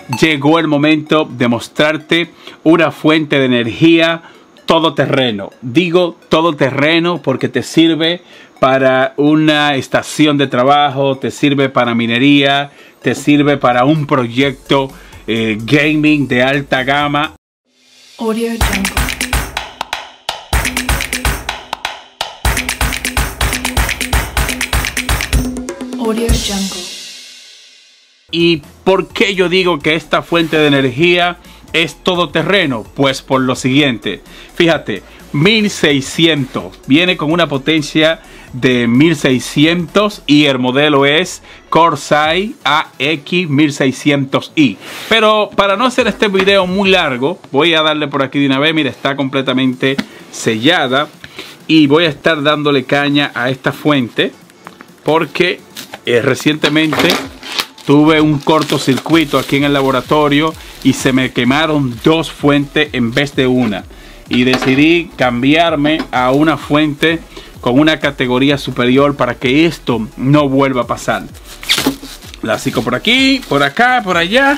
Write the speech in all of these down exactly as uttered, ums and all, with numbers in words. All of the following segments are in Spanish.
llegó el momento de mostrarte una fuente de energía todoterreno. Digo todoterreno porque te sirve para una estación de trabajo, te sirve para minería, te sirve para un proyecto eh, gaming de alta gama. Audio Jungle. Audio Jungle. ¿Y por qué yo digo que esta fuente de energía es todoterreno? Pues por lo siguiente, fíjate, mil seiscientos, viene con una potencia de mil seiscientos y el modelo es Corsair A X mil seiscientos i. Pero para no hacer este video muy largo, voy a darle por aquí de una vez. Mira, está completamente sellada y voy a estar dándole caña a esta fuente porque eh, recientemente tuve un cortocircuito aquí en el laboratorio y se me quemaron dos fuentes en vez de una. Y decidí cambiarme a una fuente con una categoría superior para que esto no vuelva a pasar. La sigo por aquí, por acá, por allá.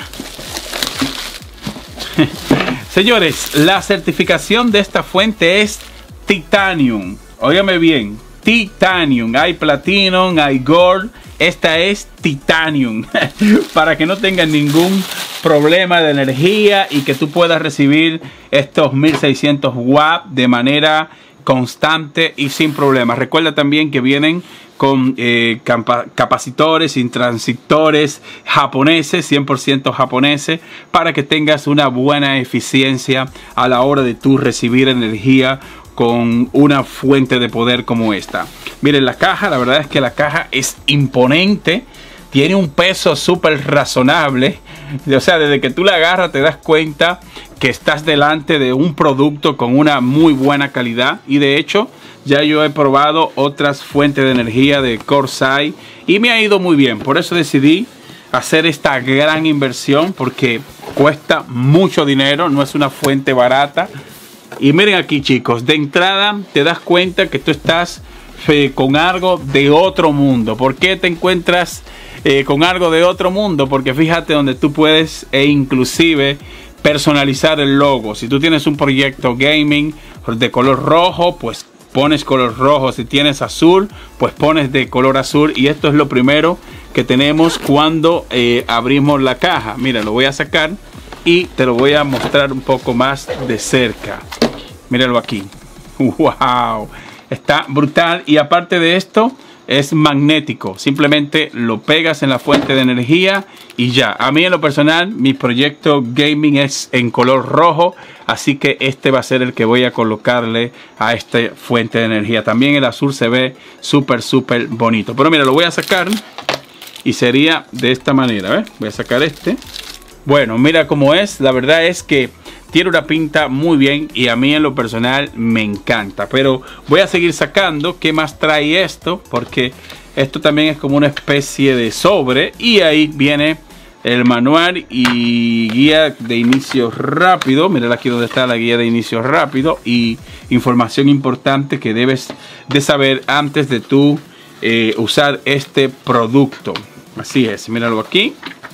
Señores, la certificación de esta fuente es Titanium. Óigame bien, Titanium. Hay Platinum, hay Gold. Esta es Titanium. Para que no tengan ningún problema de energía y que tú puedas recibir estos mil seiscientos watts de manera constante y sin problemas. Recuerda también que vienen con eh, capacitores y transistores japoneses, cien por ciento japoneses, para que tengas una buena eficiencia a la hora de tú recibir energía con una fuente de poder como esta. Miren la caja, la verdad es que la caja es imponente. Tiene un peso súper razonable. O sea, desde que tú la agarras te das cuenta que estás delante de un producto con una muy buena calidad. Y de hecho, ya yo he probado otras fuentes de energía de Corsair y me ha ido muy bien. Por eso decidí hacer esta gran inversión, porque cuesta mucho dinero, no es una fuente barata. Y miren aquí, chicos, de entrada te das cuenta que tú estás eh, con algo de otro mundo. ¿Por qué te encuentras eh, con algo de otro mundo? Porque fíjate donde tú puedes e inclusive personalizar el logo. Si tú tienes un proyecto gaming de color rojo, pues pones color rojo. Si tienes azul, pues pones de color azul. Y esto es lo primero que tenemos cuando eh, abrimos la caja. Mira, lo voy a sacar y te lo voy a mostrar un poco más de cerca. Míralo aquí. Wow, está brutal. Y aparte de esto, es magnético. Simplemente lo pegas en la fuente de energía y ya. A mí en lo personal, mi proyecto gaming es en color rojo, así que este va a ser el que voy a colocarle a esta fuente de energía. También el azul se ve súper súper bonito. Pero mira, lo voy a sacar y sería de esta manera, ¿ves? Voy a sacar este. Bueno, mira cómo es. La verdad es que tiene una pinta muy bien y a mí en lo personal me encanta. Pero voy a seguir sacando qué más trae esto, porque esto también es como una especie de sobre. Y ahí viene el manual y guía de inicio rápido. Mira aquí donde está la guía de inicio rápido y información importante que debes de saber antes de tú eh, usar este producto. Así es, míralo aquí.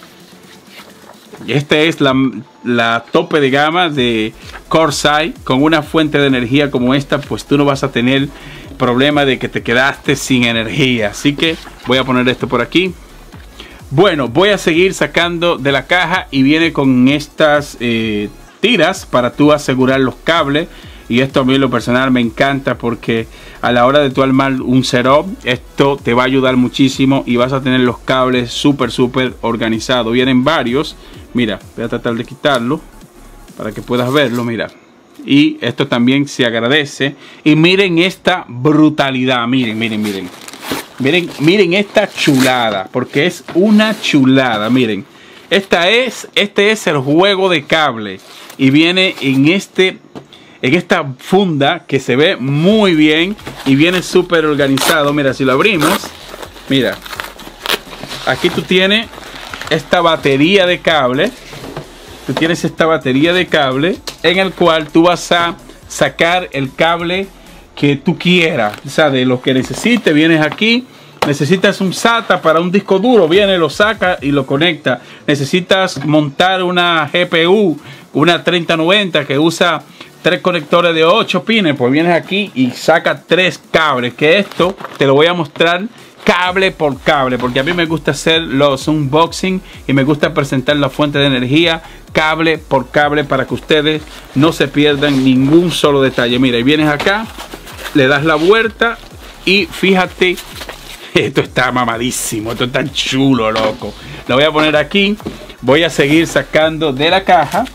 Esta es la, la tope de gama de Corsair. Con una fuente de energía como esta, pues tú no vas a tener problema de que te quedaste sin energía. Así que voy a poner esto por aquí. Bueno, voy a seguir sacando de la caja y viene con estas eh, tiras para tú asegurar los cables. Y esto a mí en lo personal me encanta, porque a la hora de tú armar un setup, esto te va a ayudar muchísimo y vas a tener los cables súper súper organizados. Vienen varios. Mira, voy a tratar de quitarlo para que puedas verlo, mira. Y esto también se agradece. Y miren esta brutalidad, miren, miren, miren. Miren, miren esta chulada, porque es una chulada, miren. Esta es, este es el juego de cable y viene en este... en esta funda que se ve muy bien y viene súper organizado. Mira, si lo abrimos, mira, aquí tú tienes esta batería de cable. Tú tienes esta batería de cable en el cual tú vas a sacar el cable que tú quieras. O sea, de lo que necesites, vienes aquí Necesitas un SATA para un disco duro, viene, lo saca y lo conecta. Necesitas montar una G P U, una treinta noventa que usa tres conectores de ocho pines, pues vienes aquí y saca tres cables, que esto te lo voy a mostrar cable por cable, porque a mí me gusta hacer los unboxing y me gusta presentar la fuente de energía cable por cable para que ustedes no se pierdan ningún solo detalle. Mira, y vienes acá, le das la vuelta y fíjate, esto está mamadísimo, esto está chulo, loco. Lo voy a poner aquí, voy a seguir sacando de la caja.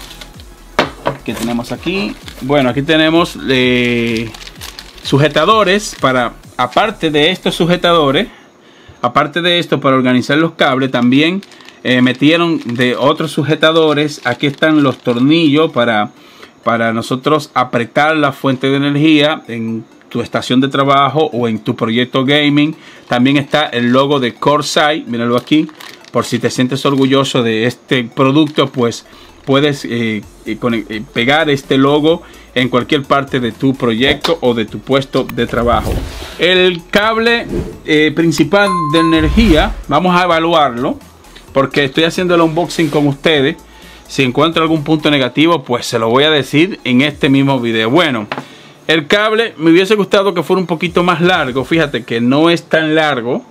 Que tenemos aquí, bueno, aquí tenemos eh, sujetadores para, aparte de estos sujetadores, aparte de esto, para organizar los cables, también eh, metieron de otros sujetadores. Aquí están los tornillos para, para nosotros apretar la fuente de energía en tu estación de trabajo o en tu proyecto gaming. También está el logo de Corsair, míralo aquí, por si te sientes orgulloso de este producto, pues puedes eh, eh, pegar este logo en cualquier parte de tu proyecto o de tu puesto de trabajo. El cable eh, principal de energía, vamos a evaluarlo porque estoy haciendo el unboxing con ustedes. Si encuentro algún punto negativo, pues se lo voy a decir en este mismo video. Bueno, el cable me hubiese gustado que fuera un poquito más largo. Fíjate que no es tan largo.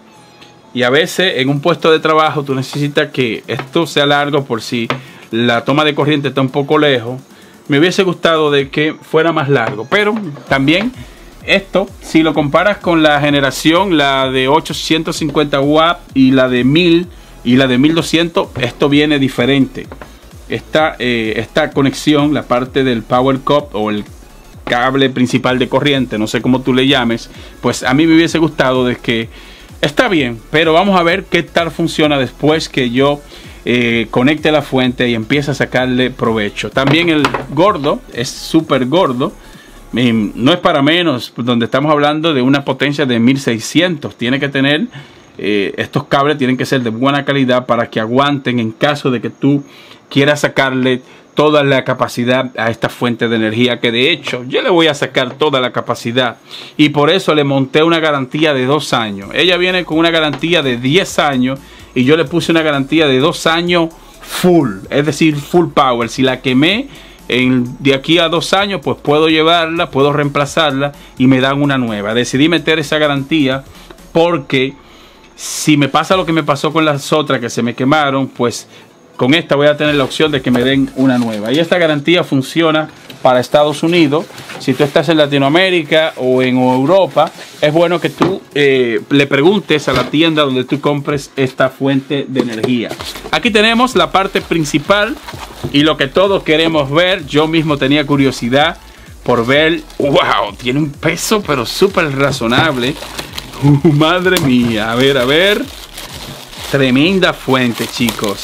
Y a veces en un puesto de trabajo tú necesitas que esto sea largo por si la toma de corriente está un poco lejos. Me hubiese gustado de que fuera más largo, pero también esto, si lo comparas con la generación, la de ochocientos cincuenta watts y la de mil y la de mil doscientos, esto viene diferente. Esta, eh, esta conexión, la parte del power cord o el cable principal de corriente, no sé cómo tú le llames, pues a mí me hubiese gustado de que está bien, pero vamos a ver qué tal funciona después que yo Eh, conecte la fuente y empieza a sacarle provecho. También el gordo es súper gordo, eh, no es para menos, donde estamos hablando de una potencia de mil seiscientos. Tiene que tener eh, estos cables, tienen que ser de buena calidad para que aguanten en caso de que tú quieras sacarle toda la capacidad a esta fuente de energía, que de hecho yo le voy a sacar toda la capacidad y por eso le monté una garantía de dos años. Ella viene con una garantía de diez años y yo le puse una garantía de dos años full, es decir, full power. Si la quemé en, de aquí a dos años, pues puedo llevarla, puedo reemplazarla y me dan una nueva. Decidí meter esa garantía porque si me pasa lo que me pasó con las otras que se me quemaron, pues con esta voy a tener la opción de que me den una nueva. Y esta garantía funciona para Estados Unidos. Si tú estás en Latinoamérica o en Europa, es bueno que tú eh, le preguntes a la tienda donde tú compres esta fuente de energía. Aquí tenemos la parte principal y lo que todos queremos ver. Yo mismo tenía curiosidad por ver. ¡Wow! Tiene un peso pero súper razonable. Uh, madre mía. A ver, a ver. Tremenda fuente, chicos.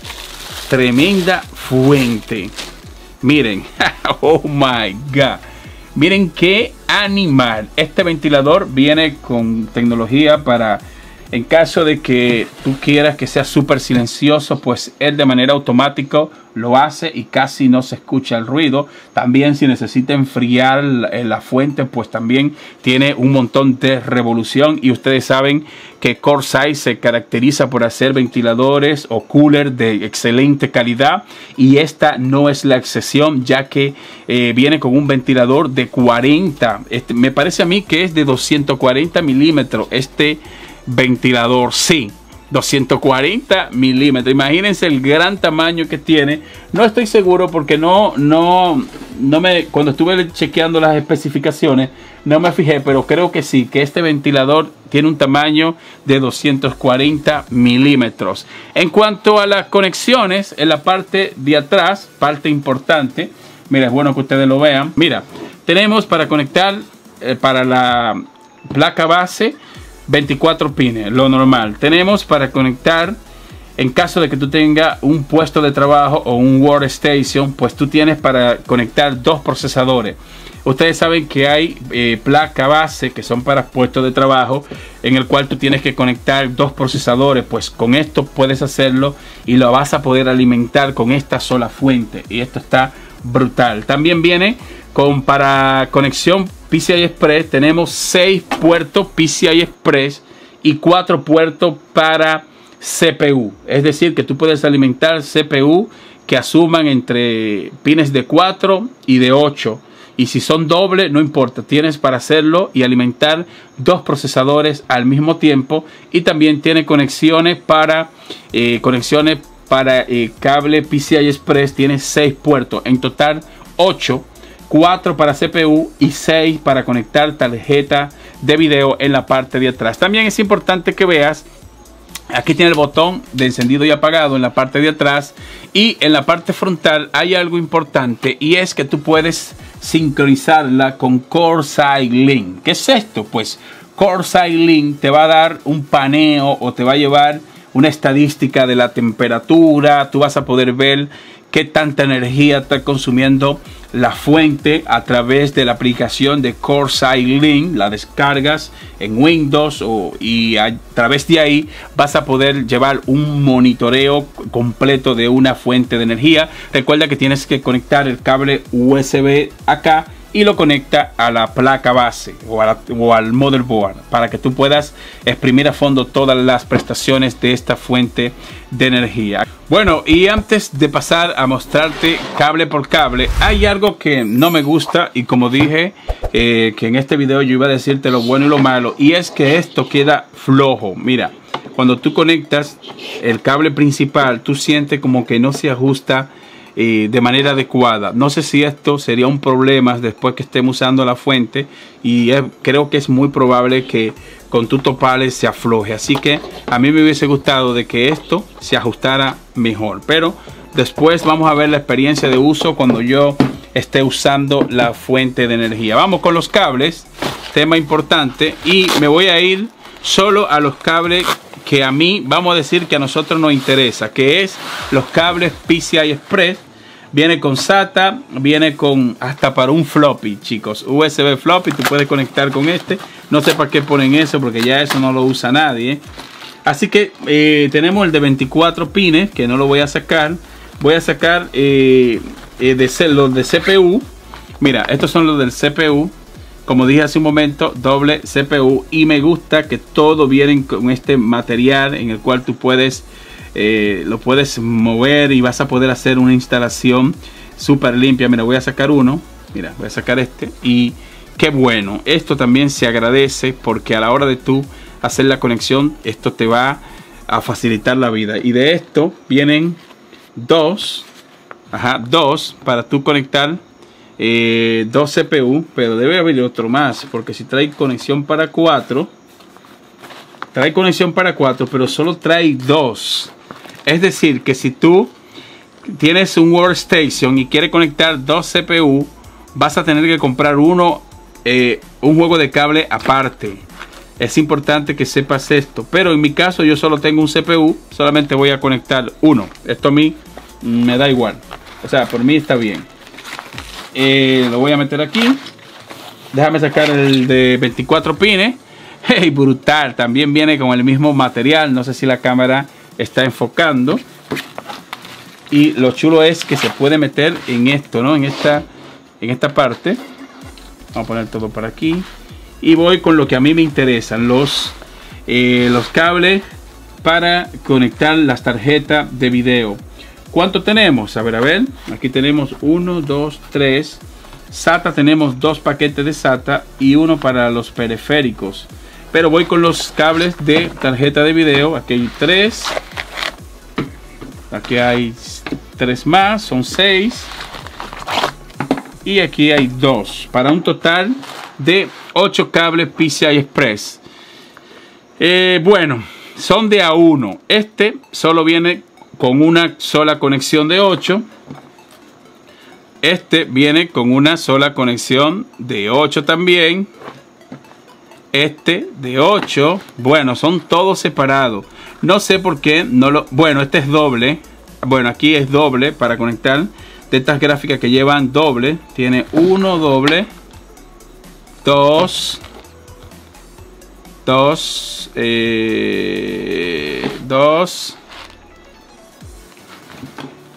Tremenda fuente. Miren, oh my god, miren qué animal. Este ventilador viene con tecnología para, en caso de que tú quieras que sea súper silencioso, pues él de manera automática lo hace y casi no se escucha el ruido. También si necesita enfriar la, la fuente, pues también tiene un montón de revolución. Y ustedes saben que Corsair se caracteriza por hacer ventiladores o coolers de excelente calidad, y esta no es la excepción, ya que eh, viene con un ventilador de cuarenta, este, me parece a mí que es de doscientos cuarenta milímetros este ventilador, sí, doscientos cuarenta milímetros. Imagínense el gran tamaño que tiene. No estoy seguro porque no, no, no me, cuando estuve chequeando las especificaciones no me fijé, pero creo que sí, que este ventilador tiene un tamaño de doscientos cuarenta milímetros. En cuanto a las conexiones, en la parte de atrás, parte importante, mira, es bueno que ustedes lo vean. Mira, tenemos para conectar eh, para la placa base veinticuatro pines, lo normal. Tenemos para conectar, en caso de que tú tengas un puesto de trabajo o un workstation, pues tú tienes para conectar dos procesadores. Ustedes saben que hay eh, placa base que son para puestos de trabajo, en el cual tú tienes que conectar dos procesadores. Pues con esto puedes hacerlo y lo vas a poder alimentar con esta sola fuente, y esto está brutal. También viene con para conexión P C I Express. Tenemos seis puertos P C I Express y cuatro puertos para C P U. Es decir, que tú puedes alimentar C P U que asuman entre pines de cuatro y de ocho. Y si son doble, no importa, tienes para hacerlo y alimentar dos procesadores al mismo tiempo. Y también tiene conexiones para eh, conexiones para eh, cable P C I Express. Tiene seis puertos, en total ocho, cuatro para C P U y seis para conectar tarjeta de video en la parte de atrás. También es importante que veas, aquí tiene el botón de encendido y apagado en la parte de atrás, y en la parte frontal hay algo importante, y es que tú puedes sincronizarla con CoreSight Link. ¿Qué es esto? Pues CoreSight Link te va a dar un paneo o te va a llevar una estadística de la temperatura. Tú vas a poder ver qué tanta energía está consumiendo la fuente a través de la aplicación de CoreSight Link. La descargas en Windows o, y a través de ahí vas a poder llevar un monitoreo completo de una fuente de energía. Recuerda que tienes que conectar el cable U S B acá y lo conecta a la placa base o, a la, o al motherboard para que tú puedas exprimir a fondo todas las prestaciones de esta fuente de energía. Bueno, y antes de pasar a mostrarte cable por cable, hay algo que no me gusta, y como dije eh, que en este video yo iba a decirte lo bueno y lo malo, y es que esto queda flojo. Mira, cuando tú conectas el cable principal, tú sientes como que no se ajusta Eh, de manera adecuada. No sé si esto sería un problema después que estemos usando la fuente, y es, creo que es muy probable que con tu topales se afloje. Así que a mí me hubiese gustado de que esto se ajustara mejor, pero después vamos a ver la experiencia de uso cuando yo esté usando la fuente de energía. Vamos con los cables, tema importante, y me voy a ir solo a los cables que a mí, vamos a decir que a nosotros nos interesa, que es los cables P C I Express. Viene con SATA, viene con hasta para un floppy, chicos, U S B floppy, tú puedes conectar con este. No sé para qué ponen eso, porque ya eso no lo usa nadie, ¿eh? Así que eh, tenemos el de veinticuatro pines, que no lo voy a sacar. Voy a sacar eh, eh, de los de C P U. Mira, estos son los del C P U. Como dije hace un momento, doble C P U, y me gusta que todo viene con este material en el cual tú puedes eh, lo puedes mover y vas a poder hacer una instalación súper limpia. Mira, voy a sacar uno, mira, voy a sacar este, y qué bueno, esto también se agradece porque a la hora de tú hacer la conexión, esto te va a facilitar la vida. Y de esto vienen dos, ajá, dos para tú conectar Eh, dos C P U, pero debe haber otro más, porque si trae conexión para cuatro, trae conexión para cuatro, pero solo trae dos. Es decir, que si tú tienes un workstation y quieres conectar dos C P U, vas a tener que comprar uno, eh, un juego de cable aparte. Es importante que sepas esto, pero en mi caso yo solo tengo un C P U, solamente voy a conectar uno. Esto a mí me da igual, o sea, por mí está bien. Eh, lo voy a meter aquí. Déjame sacar el de veinticuatro pines. Hey, brutal, también viene con el mismo material. No sé si la cámara está enfocando. Y lo chulo es que se puede meter en esto, ¿no? En esta, en esta parte. Vamos a poner todo por aquí. Y voy con lo que a mí me interesan, los, eh, los cables para conectar las tarjetas de video. ¿Cuánto tenemos? A ver, a ver. Aquí tenemos uno, dos, tres. SATA tenemos dos paquetes de SATA y uno para los periféricos. Pero voy con los cables de tarjeta de video. Aquí hay tres. Aquí hay tres más. Son seis. Y aquí hay dos. Para un total de ocho cables P C I Express. Eh, bueno, son de a uno. Este solo viene con una sola conexión de ocho. Este viene con una sola conexión de ocho también. Este de ocho. Bueno, son todos separados. No sé por qué no lo... Bueno, este es doble. Bueno, aquí es doble para conectar. De estas gráficas que llevan doble. Tiene uno doble. Dos. Dos. Eh, dos.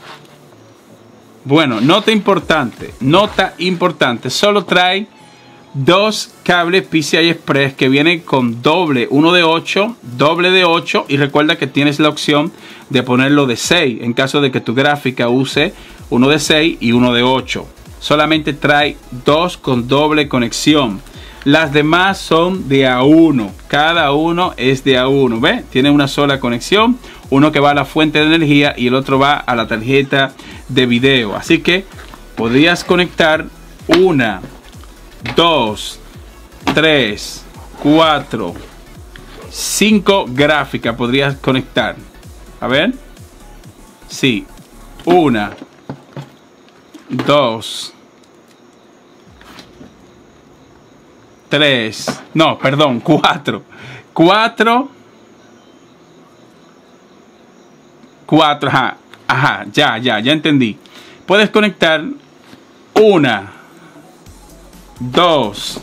Bueno, nota importante, nota importante, solo trae dos cables P C I Express que vienen con doble, uno de ocho, doble de ocho, y recuerda que tienes la opción de ponerlo de seis en caso de que tu gráfica use uno de seis y uno de ocho. Solamente trae dos con doble conexión. Las demás son de A uno. Cada uno es de A uno. ¿Ve? Tiene una sola conexión. Uno que va a la fuente de energía y el otro va a la tarjeta de video. Así que podrías conectar una, dos, tres, cuatro, cinco gráficas. Podrías conectar. A ver. Sí. Una, dos, tres, no, perdón, cuatro, cuatro, cuatro, ajá, ajá, ya, ya, ya entendí. Puedes conectar una, dos,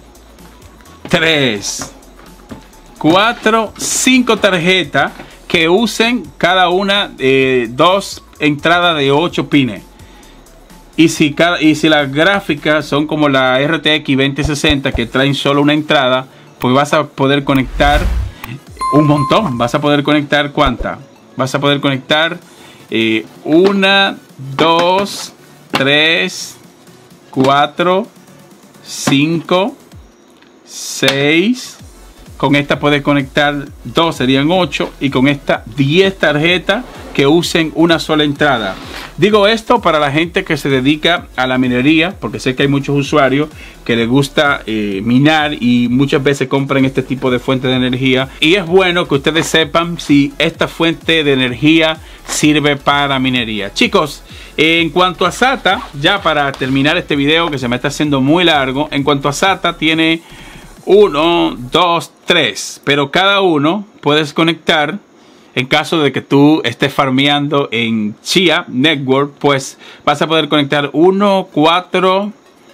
tres, cuatro, cinco tarjetas que usen cada una eh, dos entradas de ocho pines. Y si, cada, y si las gráficas son como la R T X veinte sesenta que traen solo una entrada, pues vas a poder conectar un montón. Vas a poder conectar ¿cuánta? Vas a poder conectar eh, una, dos, tres, cuatro, cinco, seis. Con esta puedes conectar dos, serían ocho. Y con esta diez tarjetas que usen una sola entrada. Digo esto para la gente que se dedica a la minería, porque sé que hay muchos usuarios que les gusta eh, minar y muchas veces compran este tipo de fuente de energía. Y es bueno que ustedes sepan si esta fuente de energía sirve para minería. Chicos, en cuanto a SATA, ya para terminar este video que se me está haciendo muy largo, en cuanto a SATA tiene uno, dos, tres, pero cada uno puedes conectar. En caso de que tú estés farmeando en Chia Network, pues vas a poder conectar uno, cuatro,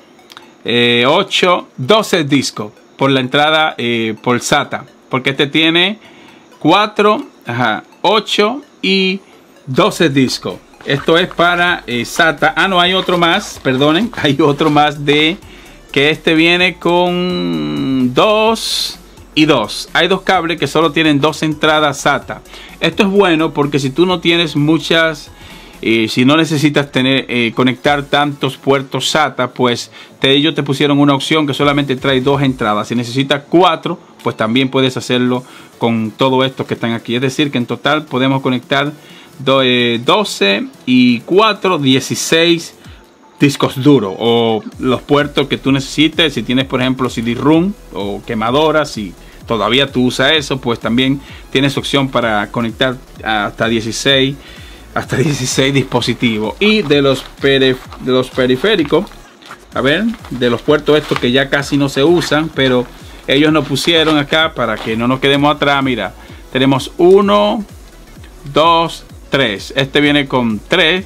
ocho, doce discos por la entrada eh, por SATA. Porque este tiene cuatro, ajá, ocho y doce discos. Esto es para eh, SATA. Ah, no, hay otro más, perdonen. Hay otro más de que este viene con dos y dos. Hay dos cables que solo tienen dos entradas SATA. Esto es bueno porque si tú no tienes muchas, eh, si no necesitas tener eh, conectar tantos puertos SATA, pues te, ellos te pusieron una opción que solamente trae dos entradas. Si necesitas cuatro, pues también puedes hacerlo con todo esto que están aquí. Es decir, que en total podemos conectar do, eh, doce y cuatro, dieciséis discos duros o los puertos que tú necesites. Si tienes, por ejemplo, C D-ROM o quemadoras, si todavía tú usas eso, pues también tienes opción para conectar hasta dieciséis hasta dieciséis dispositivos. Y de los, perif de los periféricos, a ver, de los puertos estos que ya casi no se usan, pero ellos nos pusieron acá para que no nos quedemos atrás. Mira, tenemos uno, dos, tres. Este viene con tres,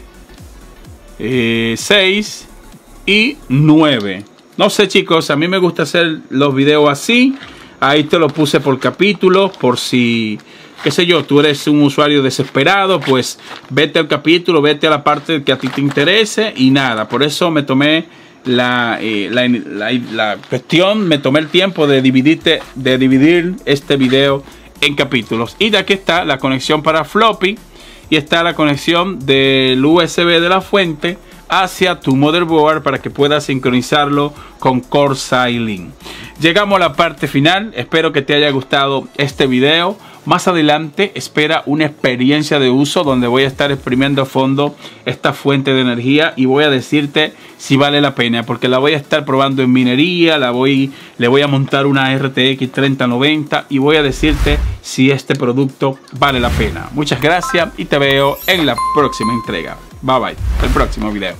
Eh, seis y nueve. No sé, chicos, a mí me gusta hacer los videos así. Ahí te lo puse por capítulos, por si, qué sé yo, tú eres un usuario desesperado, pues vete al capítulo, vete a la parte que a ti te interese y nada. Por eso me tomé la, eh, la, la, la cuestión, me tomé el tiempo de dividirte, de dividir este video en capítulos. Y de aquí está la conexión para floppy. Y está la conexión del U S B de la fuente hacia tu motherboard para que puedas sincronizarlo con Core Xilinx. Llegamos a la parte final. Espero que te haya gustado este video. Más adelante espera una experiencia de uso donde voy a estar exprimiendo a fondo esta fuente de energía y voy a decirte si vale la pena, porque la voy a estar probando en minería, la voy, le voy a montar una R T X treinta noventa y voy a decirte si este producto vale la pena. Muchas gracias y te veo en la próxima entrega. Bye bye, el próximo video.